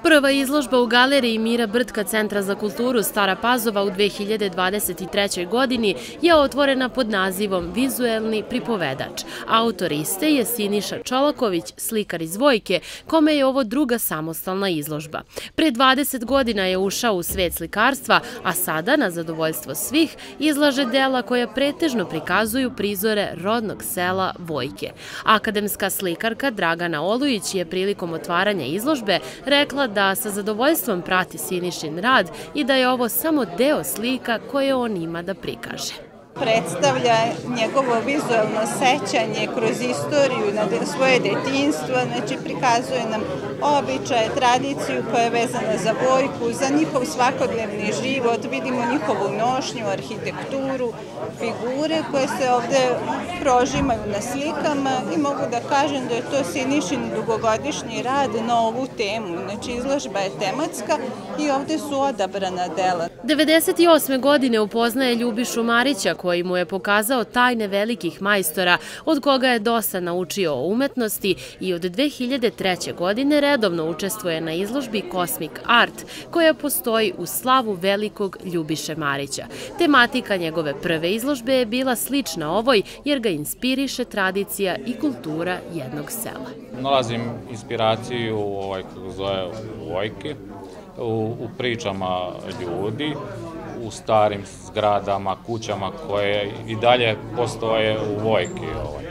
Prva izložba u galeriji Mira Brtka Centra za kulturu Stara Pazova u 2023. godini je otvorena pod nazivom Vizuelni pripovedač. Autor iste je Siniša Čolaković, slikar iz Vojke, kome je ovo druga samostalna izložba. Pre 20 godina je ušao u svet slikarstva, a sada, na zadovoljstvo svih, izlaže dela koja pretežno prikazuju prizore rodnog sela Vojke. Akademska slikarka Dragana Olujić je prilikom otvaranja izložbe rekla da sa zadovoljstvom prati Sinišin rad i da je ovo samo deo slika koje on ima da prikaže. Predstavlja njegovo vizualno sećanje kroz istoriju na svoje detinjstvo, znači prikazuje nam običaje, tradiciju koja je vezana za Vojku, za njihov svakodnevni život, vidimo njihovu nošnju, arhitekturu, figure koje se ovde prožimaju na slikama i mogu da kažem da je to Sinišin dugogodišnji rad na ovu temu. Znači izložba je tematska i ovde su odabrana dela. 98. godine upoznaje Ljubišu Marića, koji mu je pokazao tajne velikih majstora, od koga je dosta naučio o umetnosti i od 2003. godine redovno učestvuje na izložbi Cosmic Art, koja postoji u slavu velikog Ljubiše Marića. Tematika njegove prve izložbe je bila slična ovoj, jer ga inspiriše tradicija i kultura jednog sela. Nalazim inspiraciju u Vojke, u pričama ljudi, u starim zgradama, kućama koje i dalje postoje u Vojki.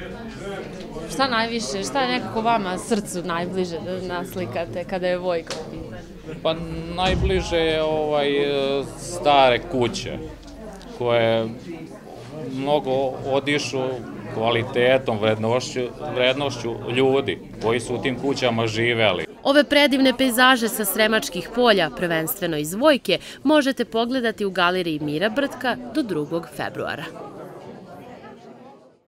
Šta najviše, šta je nekako vama srcu najbliže da naslikate kada je Vojka? Pa najbliže je stare kuće koje mnogo odišu kvalitetom, vrednošću ljudi koji su u tim kućama živeli. Ove predivne pejzaže sa Sremačkih polja, prvenstveno iz Vojke, možete pogledati u galeriji Mira Brtka do 2. februara.